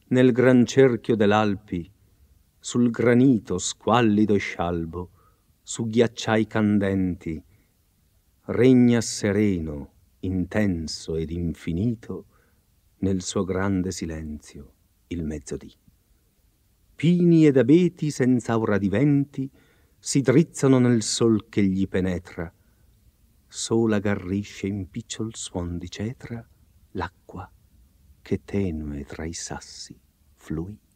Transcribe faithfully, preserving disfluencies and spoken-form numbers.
nel gran cerchio dell'Alpi, sul granito squallido e scialbo, su ghiacciai candenti, regna sereno, intenso ed infinito, nel suo grande silenzio il mezzodì. Pini ed abeti senz'aura di venti si drizzano nel sol che gli penetra, sola garrisce in picciol suon di cetra l'acqua che tenue tra i sassi flui.